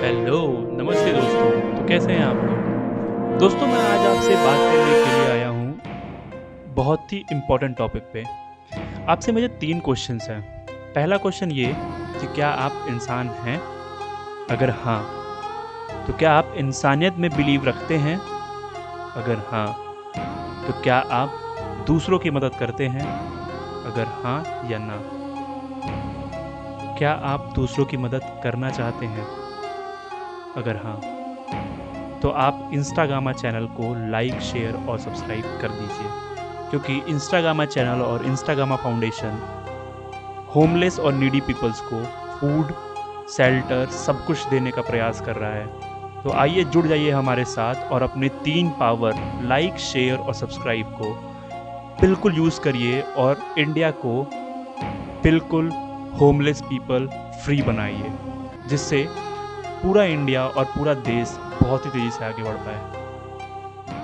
Hello, नमस्ते दोस्तों। तो कैसे हैं आप लोग? दोस्तों, मैं आज आपसे बात करने के लिए आया हूँ बहुत ही इम्पोर्टेंट टॉपिक पे। आपसे मुझे 3 क्वेश्चंस हैं। पहला क्वेश्चन ये कि क्या आप इंसान हैं? अगर हाँ, तो क्या आप इंसानियत में बिलीव रखते हैं? अगर हाँ, तो क्या आप दूसरों की मदद करते हैं? अगर हाँ या ना? क्या आप दूसरों की मदद करना चाहते हैं? अगर हाँ, तो आप इंस्टाग्रामा चैनल को लाइक, शेयर और सब्सक्राइब कर दीजिए, क्योंकि इंस्टाग्रामा चैनल और इंस्टाग्रामा फाउंडेशन होमलेस और नीडी पीपल्स को फूड, शेल्टर सब कुछ देने का प्रयास कर रहा है। तो आइए जुड़ जाइए हमारे साथ और अपने 3 पावर लाइक, शेयर और सब्सक्राइब को बिल्कुल यूज़ करिए और इंडिया को बिल्कुल होमलेस पीपल फ्री बनाइए, जिससे पूरा इंडिया और पूरा देश बहुत ही तेज़ी से आगे बढ़ पाए।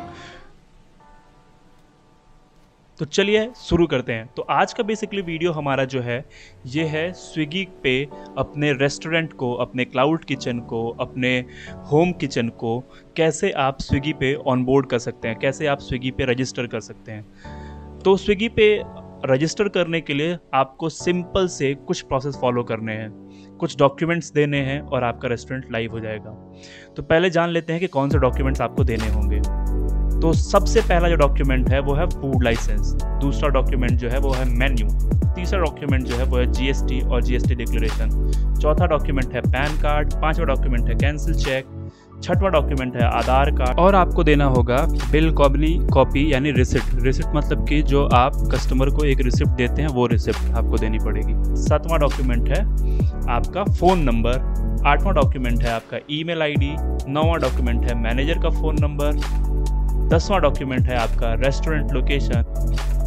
तो चलिए शुरू करते हैं। तो आज का बेसिकली वीडियो हमारा जो है ये है स्विगी पे अपने रेस्टोरेंट को, अपने क्लाउड किचन को, अपने होम किचन को कैसे आप स्विगी पे ऑनबोर्ड कर सकते हैं, कैसे आप स्विगी पे रजिस्टर कर सकते हैं। तो स्विगी पे रजिस्टर करने के लिए आपको सिंपल से कुछ प्रोसेस फॉलो करने हैं, कुछ डॉक्यूमेंट्स देने हैं और आपका रेस्टोरेंट लाइव हो जाएगा। तो पहले जान लेते हैं कि कौन से डॉक्यूमेंट्स आपको देने होंगे। तो सबसे पहला जो डॉक्यूमेंट है वो है फूड लाइसेंस, दूसरा डॉक्यूमेंट जो है वो है मेन्यू, तीसरा डॉक्यूमेंट जो है वो है जीएसटी और जीएसटी डिक्लेरेशन, चौथा डॉक्यूमेंट है पैन कार्ड, पांचवा डॉक्यूमेंट है कैंसिल चेक, छठवां डॉक्यूमेंट है आधार कार्ड और आपको देना होगा बिल कॉपी यानी रिसिप्ट। रिसिप्ट मतलब कि जो आप कस्टमर को एक रिसिप्ट देते हैं वो रिसिप्ट आपको देनी पड़ेगी। सातवां डॉक्यूमेंट है आपका फ़ोन नंबर, आठवां डॉक्यूमेंट है आपका ईमेल आईडी, नौवां डॉक्यूमेंट है मैनेजर का फ़ोन नंबर, 10वां डॉक्यूमेंट है आपका रेस्टोरेंट लोकेशन।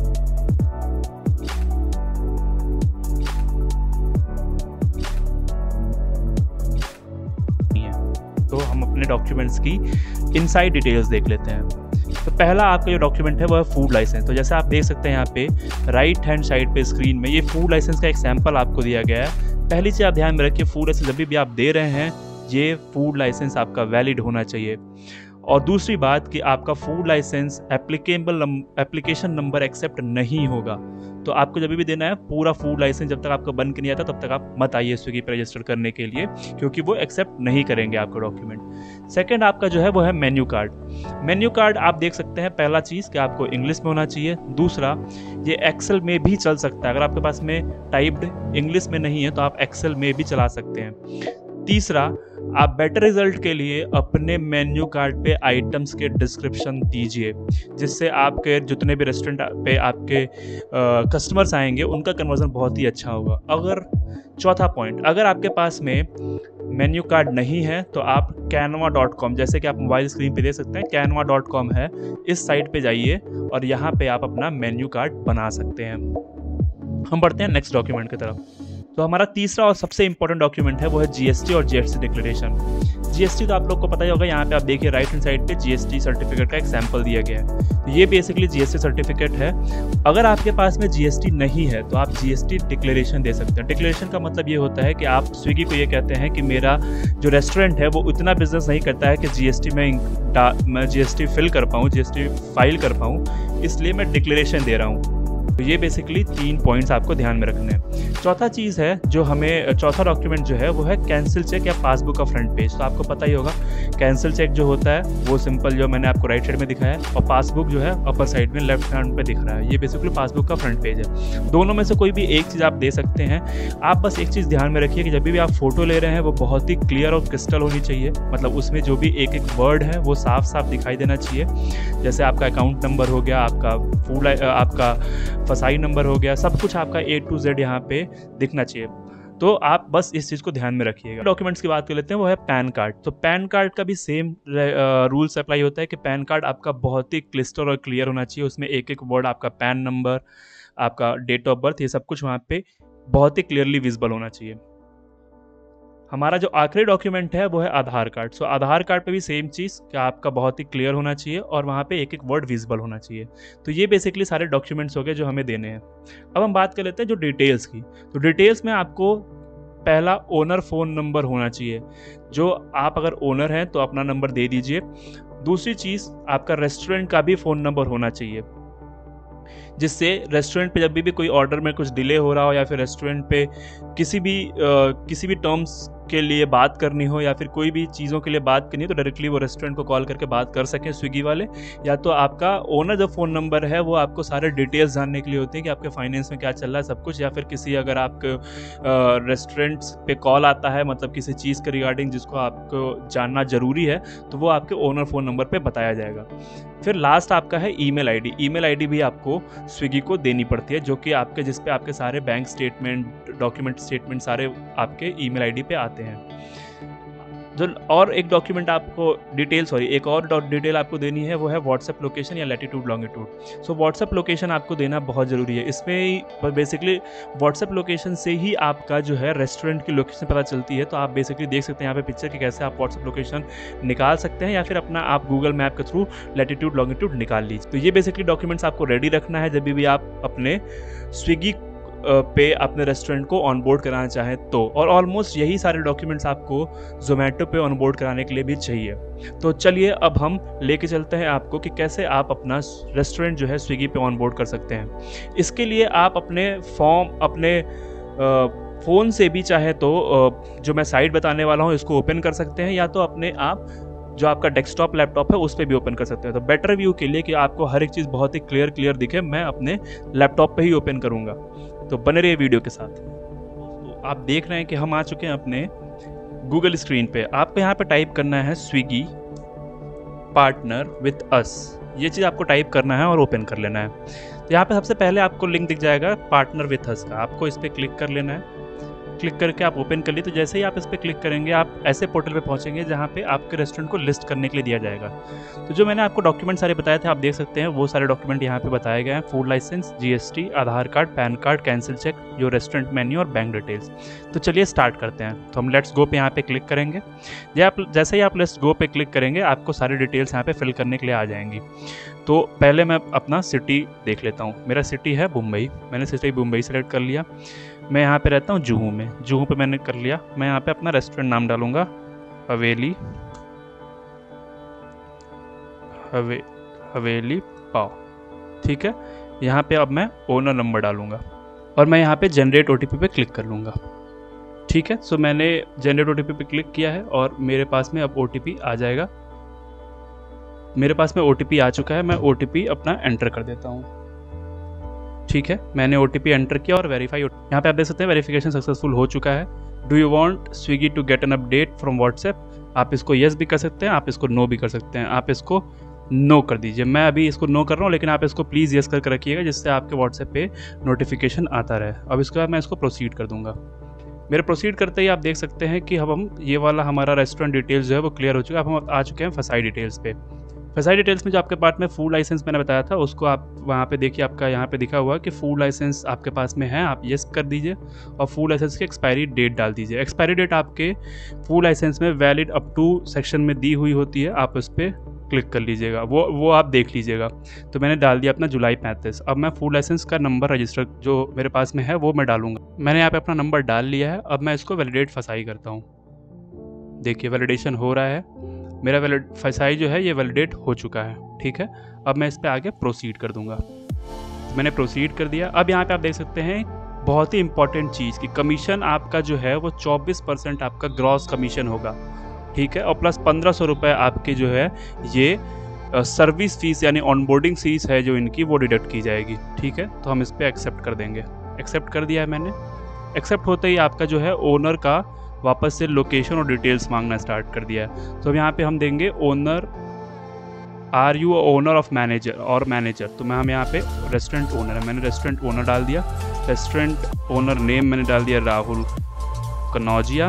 तो हम अपने डॉक्यूमेंट्स की इनसाइड डिटेल्स देख लेते हैं। तो पहला आपका जो डॉक्यूमेंट है वो है फूड लाइसेंस। तो जैसे आप देख सकते हैं यहाँ पे राइट हैंड साइड पे स्क्रीन में ये फूड लाइसेंस का एक सैंपल आपको दिया गया है। पहली चीज़ आप ध्यान में रखिए, फूड लाइसेंस जब भी आप दे रहे हैं ये फूड लाइसेंस आपका वैलिड होना चाहिए। और दूसरी बात कि आपका food licence application number accept नहीं होगा। तो आपको जब भी देना है पूरा फूड लाइसेंस, जब तक आपका बन के नहीं आता तब तक आप मत आइए स्विगी पर रजिस्टर करने के लिए, क्योंकि वो एक्सेप्ट नहीं करेंगे आपका डॉक्यूमेंट। सेकंड आपका जो है वो है मेन्यू कार्ड। मेन्यू कार्ड आप देख सकते हैं, पहला चीज़ कि आपको इंग्लिश में होना चाहिए, दूसरा ये एक्सेल में भी चल सकता है। अगर आपके पास में टाइप्ड इंग्लिश में नहीं है तो आप एक्सेल में भी चला सकते हैं। तीसरा, आप बेटर रिजल्ट के लिए अपने मेन्यू कार्ड पे आइटम्स के डिस्क्रिप्शन दीजिए, जिससे आपके जितने भी रेस्टोरेंट पे आपके कस्टमर्स आएंगे उनका कन्वर्जन बहुत ही अच्छा होगा। अगर चौथा पॉइंट, अगर आपके पास में मेन्यू कार्ड नहीं है तो आप canva.com, जैसे कि आप मोबाइल स्क्रीन पे देख सकते हैं canva.com है, इस साइट पे जाइए और यहाँ पे आप अपना मेन्यू कार्ड बना सकते हैं। हम बढ़ते हैं नेक्स्ट डॉक्यूमेंट की तरफ। तो हमारा तीसरा और सबसे इंपॉर्टेंट डॉक्यूमेंट है वो है जीएसटी और जीएसटी डिक्लेरेशन। जीएसटी तो आप लोग को पता ही होगा, यहाँ पे आप देखिए राइट हैंड साइड पे जीएसटी सर्टिफिकेट का एक सैंपल दिया गया है। तो ये बेसिकली जीएसटी सर्टिफिकेट है। अगर आपके पास में जीएसटी नहीं है तो आप जीएसटी डिक्लेरेशन दे सकते हैं। डिक्लेरेशन का मतलब ये होता है कि आप स्विगी को ये कहते हैं कि मेरा जो रेस्टोरेंट है वो इतना बिजनेस नहीं करता है कि जीएसटी मैं जीएसटी फिल कर पाऊँ, जीएसटी फाइल कर पाऊँ, इसलिए मैं डिक्लेरेशन दे रहा हूँ। तो ये बेसिकली 3 पॉइंट्स आपको ध्यान में रखने हैं। चौथा चीज़ है जो हमें, चौथा डॉक्यूमेंट जो है वो है कैंसिल चेक या पासबुक का फ्रंट पेज। तो आपको पता ही होगा कैंसिल चेक जो होता है वो सिंपल जो मैंने आपको राइट साइड में दिखाया है, और पासबुक जो है अपर साइड में लेफ्ट हैंड पे दिख रहा है, ये बेसिकली पासबुक का फ्रंट पेज है। दोनों में से कोई भी एक चीज़ आप दे सकते हैं। आप बस एक चीज़ ध्यान में रखिए कि जब भी आप फोटो ले रहे हैं वो बहुत ही क्लियर और क्रिस्टल होनी चाहिए, मतलब उसमें जो भी एक एक वर्ड है वो साफ साफ दिखाई देना चाहिए। जैसे आपका अकाउंट नंबर हो गया, आपका फसाई नंबर हो गया, सब कुछ आपका A to Z यहाँ पे दिखना चाहिए। तो आप बस इस चीज़ को ध्यान में रखिएगा। डॉक्यूमेंट्स की बात कर लेते हैं, वो है पैन कार्ड। तो पैन कार्ड का भी सेम रूल्स अप्लाई होता है कि पैन कार्ड आपका बहुत ही क्लिस्टर और क्लियर होना चाहिए। उसमें एक एक वर्ड, आपका पैन नंबर, आपका डेट ऑफ बर्थ, ये सब कुछ वहाँ पे बहुत ही क्लियरली विजिबल होना चाहिए। हमारा जो आखिरी डॉक्यूमेंट है वो है आधार कार्ड। सो आधार कार्ड पे भी सेम चीज़ कि आपका बहुत ही क्लियर होना चाहिए और वहाँ पे एक एक वर्ड विजिबल होना चाहिए। तो ये बेसिकली सारे डॉक्यूमेंट्स हो गए जो हमें देने हैं। अब हम बात कर लेते हैं जो डिटेल्स की। तो डिटेल्स में आपको पहला ओनर फ़ोन नंबर होना चाहिए। जो आप अगर ओनर हैं तो अपना नंबर दे दीजिए। दूसरी चीज़, आपका रेस्टोरेंट का भी फ़ोन नंबर होना चाहिए, जिससे रेस्टोरेंट पे जब भी कोई ऑर्डर में कुछ डिले हो रहा हो या फिर रेस्टोरेंट पे किसी भी टर्म्स के लिए बात करनी हो या फिर कोई भी चीज़ों के लिए बात करनी हो तो डायरेक्टली वो रेस्टोरेंट को कॉल करके बात कर सकें स्विगी वाले। या तो आपका ओनर जो फ़ोन नंबर है वो आपको सारे डिटेल्स जानने के लिए होते हैं कि आपके फाइनेंस में क्या चल रहा है सब कुछ, या फिर किसी अगर आपके रेस्टोरेंट्स पे कॉल आता है मतलब किसी चीज़ के रिगार्डिंग जिसको आपको जानना ज़रूरी है तो वो आपके ओनर फ़ोन नंबर पर बताया जाएगा। फिर लास्ट आपका है ईमेल आईडी। ईमेल आईडी भी आपको स्विगी को देनी पड़ती है, जो कि आपके जिस पे आपके सारे बैंक स्टेटमेंट, डॉक्यूमेंट स्टेटमेंट सारे आपके ईमेल आईडी पे आते हैं। जो और एक डॉक्यूमेंट आपको एक और डिटेल आपको देनी है वो है व्हाट्सएप लोकेशन या latitude longitude. So WhatsApp location आपको देना बहुत ज़रूरी है। इसमें बेसिकली व्हाट्सएप लोकेशन से ही आपका जो है रेस्टोरेंट की लोकेशन पता चलती है। तो आप बेसिकली देख सकते हैं यहाँ पे पिक्चर की कैसे आप व्हाट्सएप लोकेशन निकाल सकते हैं, या फिर अपना आप गूगल मैप के थ्रू लैटिट्यूड लॉन्गिट्यूड निकाल लीजिए। तो ये बेसिकली डॉक्यूमेंट्स आपको रेडी रखना है जब भी आप अपने स्विगी पे अपने रेस्टोरेंट को ऑनबोर्ड कराना चाहें तो। और ऑलमोस्ट यही सारे डॉक्यूमेंट्स आपको ज़ोमैटो पे ऑनबोर्ड कराने के लिए भी चाहिए। तो चलिए अब हम लेके चलते हैं आपको कि कैसे आप अपना रेस्टोरेंट जो है स्विगी पे ऑनबोर्ड कर सकते हैं। इसके लिए आप अपने फ़ोन से भी चाहे तो जो मैं साइट बताने वाला हूँ इसको ओपन कर सकते हैं, या तो अपने आप जो आपका डेस्कटॉप लैपटॉप है उस पर भी ओपन कर सकते हैं। तो बेटर व्यू के लिए कि आपको हर एक चीज़ बहुत ही क्लियर दिखे, मैं अपने लैपटॉप पे ही ओपन करूँगा। तो बने रहिए वीडियो के साथ। तो आप देख रहे हैं कि हम आ चुके हैं अपने गूगल स्क्रीन पे। आपको यहाँ पे टाइप करना है स्विगी पार्टनर विथ अस, ये चीज़ आपको टाइप करना है और ओपन कर लेना है। तो यहाँ पे सबसे पहले आपको लिंक दिख जाएगा पार्टनर विथ अस का, आपको इस पर क्लिक कर लेना है। क्लिक करके आप ओपन कर लिए। तो जैसे ही आप इस पर क्लिक करेंगे आप ऐसे पोर्टल पे पहुंचेंगे जहां पे आपके रेस्टोरेंट को लिस्ट करने के लिए दिया जाएगा। तो जो मैंने आपको डॉक्यूमेंट सारे बताए थे आप देख सकते हैं वो सारे डॉक्यूमेंट यहाँ पे बताए गए हैं। Food licence, GST, Aadhaar card, PAN card, cancel cheque, जो रेस्टोरेंट मेन्यू और बैंक डिटेल्स। तो चलिए स्टार्ट करते हैं। तो हम लेट्स गो पे यहाँ पे क्लिक करेंगे। जैसे ही आप लेट्स गो पे क्लिक करेंगे आपको सारी डिटेल्स यहाँ पे फिल करने के लिए आ जाएंगी। तो पहले मैं अपना सिटी देख लेता हूँ। मेरा सिटी है मुंबई, मैंने सिटी मुंबई सेलेक्ट कर लिया। मैं यहाँ पे रहता हूँ जुहू में, जुहू पे मैंने कर लिया। मैं यहाँ पे अपना रेस्टोरेंट नाम डालूँगा हवेली पाव, ठीक है। यहाँ पे अब मैं ओनर नंबर डालूँगा और मैं यहाँ पे जनरेट ओटीपी पे क्लिक कर लूँगा, ठीक है। सो मैंने जनरेट ओटीपी पे क्लिक किया है और मेरे पास में अब ओटीपी आ जाएगा। मेरे पास में ओटीपी आ चुका है, मैं ओटीपी अपना एंटर कर देता हूँ, ठीक है। मैंने ओटीपी एंटर किया और वेरीफाई, यहाँ पे आप देख सकते हैं वेरिफिकेशन सक्सेसफुल हो चुका है। Do you want Swiggy to get an update from WhatsApp, आप इसको येस भी कर सकते हैं, आप इसको नो भी कर सकते हैं। आप इसको नो कर दीजिए, मैं अभी इसको नो कर रहा हूँ, लेकिन आप इसको प्लीज़ येस करके रखिएगा जिससे आपके व्हाट्सएप पे नोटिफिकेशन आता रहे। अब इसके बाद मैं इसको प्रोसीड कर दूंगा। मेरे प्रोसीड करते ही आप देख सकते हैं कि अब हम ये वाला हमारा रेस्टोरेंट डिटेल्स जो है वो क्लियर हो चुका है। अब हम आ चुके हैं फसाई डिटेल्स पे। फसाई डिटेल्स में जो आपके पास में फूड लाइसेंस मैंने बताया था उसको आप वहाँ पे देखिए, आपका यहाँ पे दिखा हुआ है कि फूड लाइसेंस आपके पास में है, आप येस कर दीजिए और फूड लाइसेंस की एक्सपायरी डेट डाल दीजिए। एक्सपायरी डेट आपके फूड लाइसेंस में वैलिड अप टू सेक्शन में दी हुई होती है, आप उस पर क्लिक कर लीजिएगा, वो आप देख लीजिएगा। तो मैंने डाल दिया अपना जुलाई 35। अब मैं फूड लाइसेंस का नंबर रजिस्टर जो मेरे पास में है वो मैं डालूंगा। मैंने यहाँ पे अपना नंबर डाल लिया है। अब मैं इसको वैलिडेट फसाई करता हूँ। देखिए वैलिडेशन हो रहा है, मेरा फसाई जो है ये वैलिडेट हो चुका है, ठीक है। अब मैं इस पर आगे प्रोसीड कर दूंगा। तो मैंने प्रोसीड कर दिया। अब यहाँ पे आप देख सकते हैं बहुत ही इंपॉर्टेंट चीज़ कि कमीशन आपका जो है वो 24% आपका ग्रॉस कमीशन होगा, ठीक है। और प्लस 1500 रुपये आपके जो है ये सर्विस फीस यानी ऑनबोर्डिंग फीस है जो इनकी वो डिडक्ट की जाएगी, ठीक है। तो हम इस पर एक्सेप्ट कर देंगे। एक्सेप्ट कर दिया है मैंने। एक्सेप्ट होते ही आपका जो है ओनर का वापस से लोकेशन और डिटेल्स मांगना स्टार्ट कर दिया है। तो अब यहाँ पे हम देंगे owner, are you owner of manager और मैनेजर। तो हम यहाँ पे रेस्टोरेंट ओनर है, मैंने रेस्टोरेंट ओनर डाल दिया। रेस्टोरेंट ओनर नेम मैंने डाल दिया राहुल कनौजिया,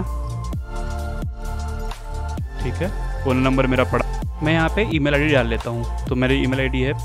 ठीक है। ओनर नंबर मेरा पड़ा। मैं यहाँ पे ईमेल आईडी डाल लेता हूँ। तो मेरी ईमेल आईडी है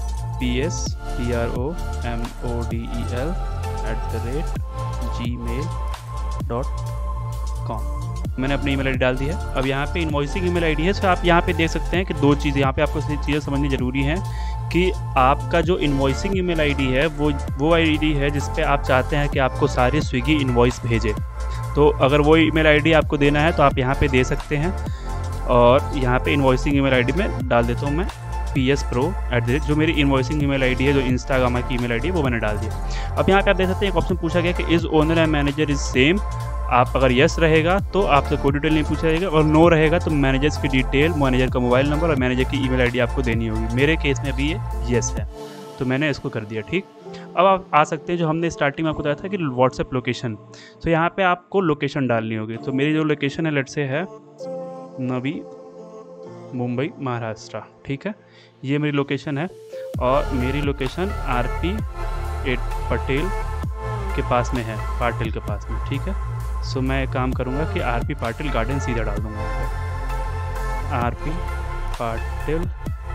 pspromodel@gmail.com। मैंने अपनी ईमेल आईडी डाल दी है। अब यहाँ पे इनवॉइसिंग ईमेल आईडी है। तो आप यहाँ पे देख सकते हैं कि दो चीज़ें यहाँ पे आपको चीज़ें समझनी ज़रूरी हैं कि आपका जो इनवॉइसिंग ईमेल आईडी है वो आईडी है जिस पे आप चाहते हैं कि आपको सारे स्विगी इनवॉइस भेजे। तो अगर वो ईमेल आईडी आपको देना है तो आप यहाँ पे दे सकते हैं, और यहाँ पे इन्वॉइसिंग ईमेल आईडी में डाल देता हूँ मैं PSPro @ जो मेरी इन्वॉइसिंग ईमेल आईडी है, जो इंस्टाग्राम की ईमेल आईडी है, वो मैंने डाल दिया। अब यहाँ पे आप देख सकते हैं एक ऑप्शन पूछा गया कि is owner and manager is same. आप अगर यस रहेगा तो आपसे कोई डिटेल नहीं पूछा जाएगा, और नो रहेगा तो मैनेजर्स की डिटेल, मैनेजर का मोबाइल नंबर और मैनेजर की ईमेल आईडी आपको देनी होगी। मेरे केस में अभी ये यस है, तो मैंने इसको कर दिया। ठीक, अब आप आ सकते हैं जो हमने स्टार्टिंग में आपको बताया था कि व्हाट्सएप लोकेशन, तो यहाँ पे आपको लोकेशन डालनी होगी। तो मेरी जो लोकेशन है लेट से है नवी मुंबई महाराष्ट्र। ठीक है, ये मेरी लोकेशन है, और मेरी लोकेशन RP पटेल के पास में है, पाटिल के पास में। ठीक है, सो मैं एक काम करूँगा कि RP पाटिल गार्डन सीधा डाल दूँगा, RP पाटिल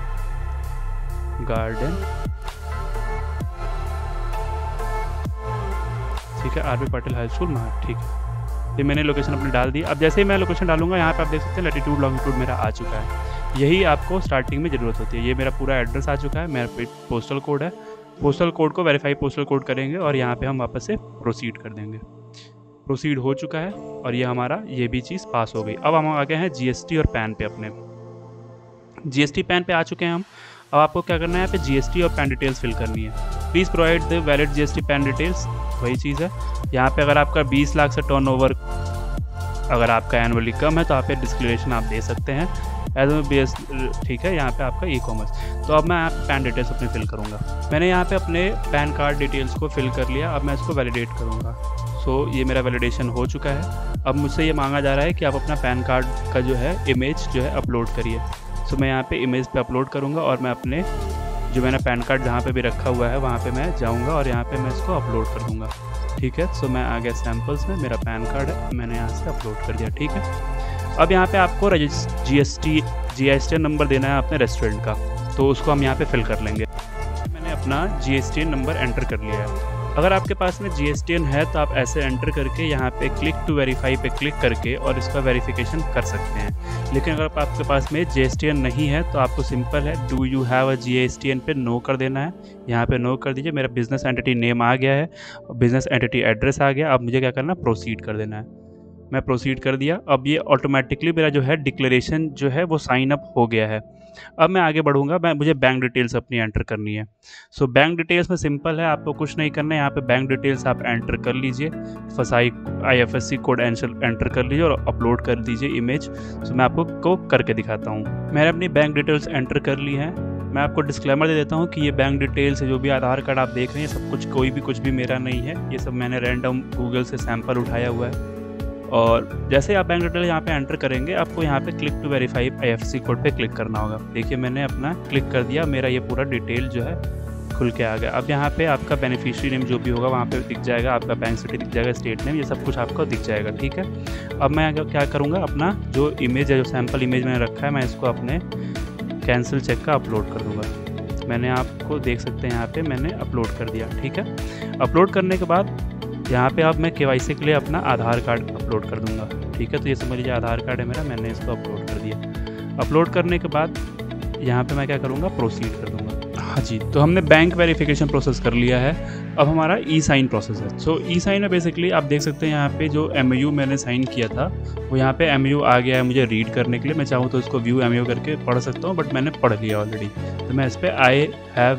गार्डन। ठीक है, RP पाटिल हाई स्कूल महा। ठीक है, ये मैंने लोकेशन अपनी डाल दी। अब जैसे ही मैं लोकेशन डालूंगा यहाँ पे आप देख सकते हैं लैटिट्यूड लॉन्गिट्यूड मेरा आ चुका है। यही आपको स्टार्टिंग में ज़रूरत होती है। ये मेरा पूरा एड्रेस आ चुका है, मेरा पोस्टल कोड है। पोस्टल कोड को वेरीफाई पोस्टल कोड करेंगे और यहाँ पे हम वापस से प्रोसीड कर देंगे। प्रोसीड हो चुका है और ये हमारा ये भी चीज़ पास हो गई। अब हम आ गए हैं GST और पैन पे। अपने GST पैन पे आ चुके हैं हम। अब आपको क्या करना है, यहाँ पे GST और पैन डिटेल्स फिल करनी है। Please provide the valid GST PAN details, वही चीज़ है। यहाँ पे अगर आपका 20 लाख से टर्नओवर अगर आपका एनुअली कम है तो आप ये डिस्क्लेरेशन आप दे सकते हैं एज बेस। ठीक है, यहाँ पे आपका E-कॉमर्स। तो अब मैं यहाँ पे पैन डिटेल्स अपने फिल करूँगा। मैंने यहाँ पे अपने पैन कार्ड डिटेल्स को फिल कर लिया। अब मैं इसको वैलिडेट करूँगा। सो ये मेरा वैलिडेशन हो चुका है। अब मुझसे ये मांगा जा रहा है कि आप अपना पैन कार्ड का जो है इमेज जो है अपलोड करिए। सो मैं यहाँ पे इमेज पे अपलोड करूँगा और मैं अपने जो मैंने पैन कार्ड जहाँ पे भी रखा हुआ है वहाँ पे मैं जाऊँगा और यहाँ पे मैं इसको अपलोड कर दूँगा। ठीक है, सो मैं आ गया सैम्पल्स में, मेरा पैन कार्ड है, मैंने यहाँ से अपलोड कर दिया। ठीक है, अब यहाँ पे आपको GSTN नंबर देना है अपने रेस्टोरेंट का, तो उसको हम यहाँ पे फिल कर लेंगे। मैंने अपना GSTN नंबर एंटर कर लिया है। अगर आपके पास में GSTN है तो आप ऐसे एंटर करके यहाँ पे क्लिक टू वेरीफाई पे क्लिक करके और इसका वेरिफिकेशन कर सकते हैं। लेकिन अगर आपके पास में GSTN नहीं है तो आपको सिंपल है, do you have a GSTN पे नो कर देना है। यहाँ पे नो कर दीजिए। मेरा बिजनेस एंटिटी नेम आ गया है, बिजनेस एंटिटी एड्रेस आ गया। अब मुझे क्या करना है, प्रोसीड कर देना है। मैं प्रोसीड कर दिया। अब ये ऑटोमेटिकली मेरा जो है डिक्लेरेशन जो है वो साइन अप हो गया है। अब मैं आगे बढ़ूंगा। मुझे बैंक डिटेल्स अपनी एंटर करनी है। सो बैंक डिटेल्स में सिंपल है, आपको कुछ नहीं करना है। यहाँ पे बैंक डिटेल्स आप एंटर कर लीजिए, फसाई IFSC कोड एंटर कर लीजिए और अपलोड कर दीजिए इमेज। सो मैं आपको करके दिखाता हूँ। मैंने अपनी बैंक डिटेल्स एंटर कर ली हैं। मैं आपको डिस्क्लेमर दे देता हूँ कि ये बैंक डिटेल्स है, जो भी आधार कार्ड आप देख रहे हैं सब कुछ कोई भी कुछ भी मेरा नहीं है। ये सब मैंने रैंडम गूगल से सैंपल उठाया हुआ है। और जैसे आप बैंक डिटेल यहाँ पे एंटर करेंगे आपको यहाँ पे click to verify IFSC code पे क्लिक करना होगा। देखिए मैंने अपना क्लिक कर दिया, मेरा ये पूरा डिटेल जो है खुल के आ गया। अब यहाँ पे आपका बेनिफिशियरी नेम जो भी होगा वहाँ पे दिख जाएगा, आपका बैंक सिटी दिख जाएगा, स्टेट नेम, ये सब कुछ आपको दिख जाएगा। ठीक है, अब मैं क्या करूँगा, अपना जो इमेज है, जो सैम्पल इमेज मैंने रखा है, मैं इसको अपने कैंसिल चेक का अपलोड कर दूँगा। मैंने आपको देख सकते हैं यहाँ पे मैंने अपलोड कर दिया। ठीक है, अपलोड करने के बाद यहाँ पे अब मैं KYC के लिए अपना आधार कार्ड अपलोड कर दूंगा। ठीक है, तो ये समझ लीजिए आधार कार्ड है मेरा, मैंने इसको अपलोड कर दिया। अपलोड करने के बाद यहाँ पे मैं क्या करूँगा, प्रोसीड कर दूंगा। हाँ जी, तो हमने बैंक वेरिफिकेशन प्रोसेस कर लिया है। अब हमारा E-साइन प्रोसेस है। सो E-साइन में बेसिकली आप देख सकते हैं यहाँ पे जो MOU मैंने साइन किया था वो यहाँ पे MOU आ गया है मुझे रीड करने के लिए। मैं चाहूँ तो इसको व्यू MOU करके पढ़ सकता हूँ, बट मैंने पढ़ लिया ऑलरेडी। तो मैं इस पर I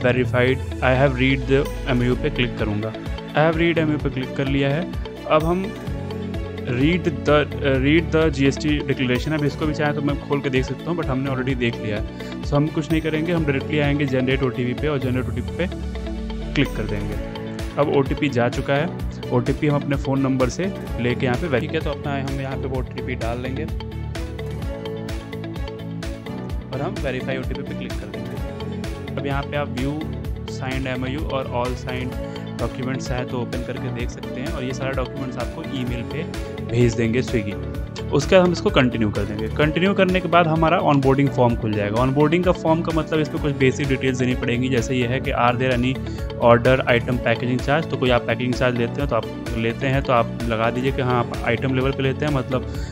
have read the MOU पे क्लिक करूँगा। आई हैव रीड MOU पे क्लिक कर लिया है। अब हम रीड द GST डिक्लेरेशन, अब इसको भी चाहे तो मैं खोल के देख सकता हूँ, बट हमने ऑलरेडी देख लिया है। सो हम कुछ नहीं करेंगे, हम डायरेक्टली आएंगे जनरेट OTP पे और जनरेट OTP पे क्लिक कर देंगे। अब OTP जा चुका है। OTP हम अपने फ़ोन नंबर से लेके यहाँ पे ठीक है, तो अपना हम यहाँ पे वो OTP डाल लेंगे और हम वेरीफाई OTP पे क्लिक कर देंगे। अब यहाँ पे आप व्यू साइंड MOU और ऑल साइंड डॉक्यूमेंट्स है तो ओपन करके देख सकते हैं, और ये सारा डॉक्यूमेंट्स आपको ईमेल पे भेज देंगे स्विगी। उसके बाद हम इसको कंटिन्यू कर देंगे। कंटिन्यू करने के बाद हमारा ऑनबोर्डिंग फॉर्म खुल जाएगा। ऑनबोर्डिंग का फॉर्म का मतलब इस पर कुछ बेसिक डिटेल्स देनी पड़ेंगी, जैसे ये है कि are there any order item packaging charge. तो कोई आप पैकेजिंग चार्ज लेते हैं तो आप लगा दीजिए कि हाँ आप आइटम लेवल पे लेते हैं, मतलब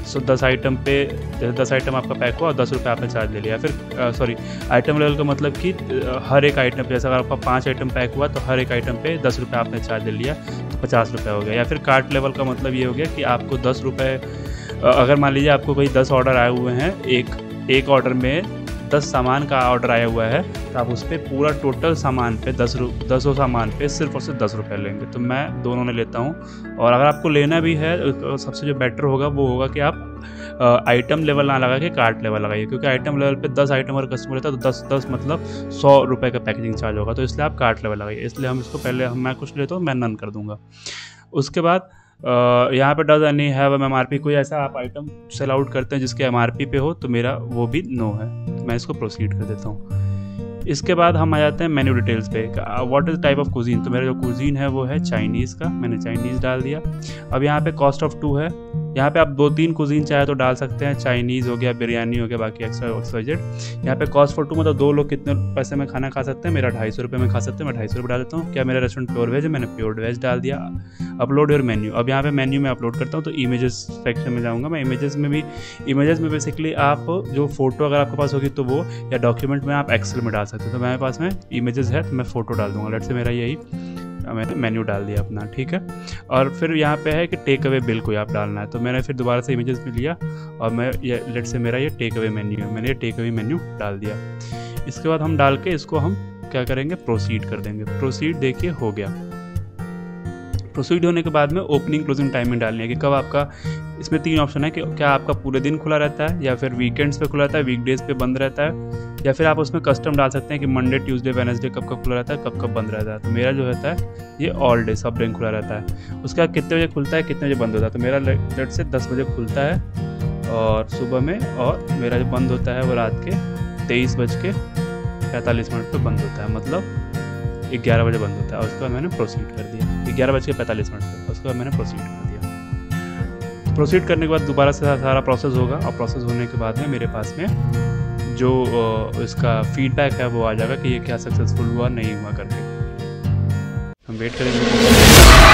10 आइटम पे, जैसे 10 आइटम आपका पैक हुआ और 10 रुपये आपने चार्ज ले लिया। फिर सॉरी, आइटम लेवल का मतलब कि हर एक आइटम पे, जैसे अगर आपका 5 आइटम पैक हुआ तो हर एक आइटम पे 10 रुपये आपने चार्ज ले लिया तो 50 रुपये हो गया। या फिर कार्ट लेवल का मतलब ये हो गया कि आपको 10 रुपये, अगर मान लीजिए आपको कोई 10 ऑर्डर आए हुए हैं, एक ऑर्डर में 10 सामान का ऑर्डर आया हुआ है, तो आप उस पर पूरा टोटल सामान पे 10 सामान पे सिर्फ और सिर्फ 10 रुपये लेंगे। तो मैं दोनों ने लेता हूँ। और अगर आपको लेना भी है, सबसे जो बेटर होगा वो होगा कि आप आइटम लेवल ना लगा के कार्ट लेवल लगाइए, क्योंकि आइटम लेवल पे 10 आइटम अगर कस्टमर लेता है तो 10 मतलब 100 रुपये का पैकेजिंग चार्ज होगा। तो इसलिए आप कार्ट लेवल लगाइए। इसलिए हम इसको पहले मैं कुछ लेता हूँ, मैं नन कर दूँगा। उसके बाद यहाँ पे डज एनी हैव MRP, कोई ऐसा आप आइटम सेल आउट करते हैं जिसके MRP पे हो, तो मेरा वो भी नो है, तो मैं इसको प्रोसीड कर देता हूँ। इसके बाद हम आ जाते हैं मेन्यू डिटेल्स पे। What is type of cuisine, तो मेरा जो कुजीन है वो है चाइनीज़ का, मैंने चाइनीज़ डाल दिया। अब यहाँ पे कॉस्ट ऑफ 2 है, यहाँ पे आप 2-3 कुजीन चाहे तो डाल सकते हैं, चाइनीज़ हो गया, बिरयानी हो गया, बाकी एक्स्ट्रा XYZ। यहाँ पे कॉस्ट फॉर 2 मतलब 2 लोग कितने पैसे में खाना खा सकते हैं, मेरा 250 रुपये में खा सकते हैं, मैं 250 रुपये डाल देता हूँ। क्या मेरा रेस्टोरेंट प्योर वेज है, मैंने प्योर वेज डाल दिया। अपलोड योर मेन्यू, अब यहाँ पे मेन्यू में अपलोड करता हूँ तो इमेजेस सेक्शन में जाऊँगा मैं। इमेजेस में बेसिकली आप जो फोटो अगर आपके पास होगी तो वो, या डॉक्यूमेंट में आप एक्सेल में डाल सकते हो। तो मेरे पास में इमेजेस है तो मैं फ़ोटो डाल दूँगा। लेट से मेरा यही मैंने मेन्यू डाल दिया अपना, ठीक है। और फिर यहाँ पे है कि टेक अवे बिल को आप डालना है, तो मैंने फिर दोबारा से इमेजेस में लिया और मैं ये लेट से मेरा ये टेक अवे मेन्यू है, मैंने ये टेक अवे मेन्यू डाल दिया। इसके बाद हम डाल के इसको हम क्या करेंगे, प्रोसीड कर देंगे। प्रोसीड देखिए हो गया। प्रोसीड होने के बाद में ओपनिंग क्लोजिंग टाइमिंग डालनी है कि कब आपका, इसमें 3 ऑप्शन है कि क्या आपका पूरे दिन खुला रहता है, या फिर वीकेंड्स पे खुला रहता है, वीकडेज पे बंद रहता है, या फिर आप उसमें कस्टम डाल सकते हैं कि मंडे, ट्यूसडे, वेडनेसडे कब कब खुला रहता है, कब कब बंद रहता है। तो मेरा जो रहता है ये ऑल डे, सब दिन खुला रहता है। उसका कितने बजे खुलता है, कितने बजे बंद होता है, तो मेरा लेट से 10 बजे खुलता है और सुबह में, और मेरा जो बंद होता है वो रात के 23:45 पे बंद होता है, मतलब 11 बजे बंद होता है। और उसके बाद मैंने प्रोसीड कर दिया 11:45 पे, उसके बाद मैंने प्रोसीड कर दिया। प्रोसीड करने के बाद दोबारा से सारा प्रोसेस होगा, और प्रोसेस होने के बाद में मेरे पास में जो इसका फीडबैक है वो आ जाएगा कि ये क्या सक्सेसफुल हुआ नहीं हुआ करके। हम वेट करेंगे।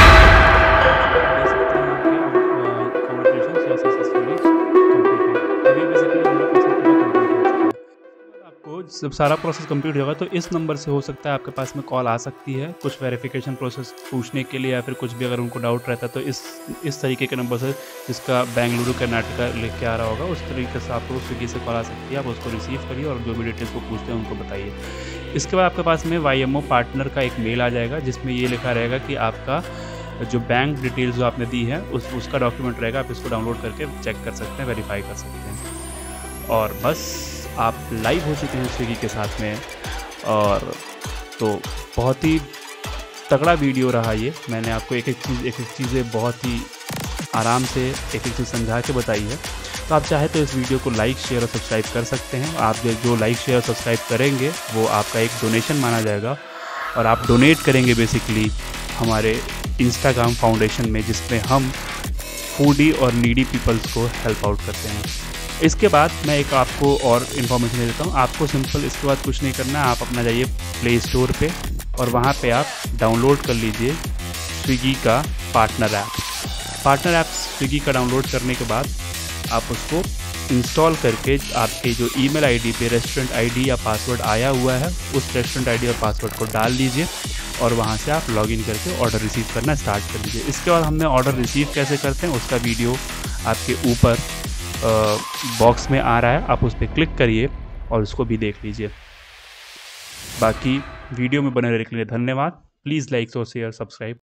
जब सारा प्रोसेस कंप्लीट होगा तो इस नंबर से हो सकता है आपके पास में कॉल आ सकती है, कुछ वेरिफिकेशन प्रोसेस पूछने के लिए, या फिर कुछ भी अगर उनको डाउट रहता है तो इस तरीके के नंबर से, जिसका बेंगलुरु कर्नाटका लिख के आ रहा होगा, उस तरीके से आपको स्विगी से कॉल आ सकती है। आप उसको रिसीव करिए और जो भी डिटेल्स को पूछते हैं उनको बताइए। इसके बाद आपके पास में YMO पार्टनर का एक मेल आ जाएगा जिसमें ये लिखा रहेगा कि आपका जो बैंक डिटेल्स जो आपने दी है उसका डॉक्यूमेंट रहेगा। आप इसको डाउनलोड करके चेक कर सकते हैं, वेरीफाई कर सकते हैं। और बस आप लाइव हो चुके हैं स्विगी के साथ में। और तो बहुत ही तगड़ा वीडियो रहा ये। मैंने आपको एक एक चीज़ें बहुत ही आराम से एक चीज़ समझा के बताई है। तो आप चाहे तो इस वीडियो को लाइक, शेयर और सब्सक्राइब कर सकते हैं। आप जो लाइक, शेयर और सब्सक्राइब करेंगे वो आपका एक डोनेशन माना जाएगा, और आप डोनेट करेंगे बेसिकली हमारे इंस्टाग्राम फाउंडेशन में, जिसमें हम फूडी और नीडी पीपल्स को हेल्प आउट करते हैं। इसके बाद मैं एक आपको और इन्फॉर्मेशन दे देता हूँ। आपको सिंपल इसके बाद कुछ नहीं करना है, आप अपना जाइए प्ले स्टोर पे और वहाँ पे आप डाउनलोड कर लीजिए स्विगी का partner app. Partner app Swiggy का डाउनलोड करने के बाद आप उसको इंस्टॉल करके आपके जो ईमेल आईडी पे रेस्टोरेंट आईडी या पासवर्ड आया हुआ है, उस रेस्टोरेंट आईडी और पासवर्ड को डाल दीजिए और वहाँ से आप लॉगिन करके ऑर्डर रिसीव करना स्टार्ट कर दीजिए। इसके बाद हमने ऑर्डर रिसीव कैसे करते हैं उसका वीडियो आपके ऊपर बॉक्स में आ रहा है, आप उस पर क्लिक करिए और उसको भी देख लीजिए। बाकी वीडियो में बने रहने के लिए धन्यवाद। Please like, share, subscribe.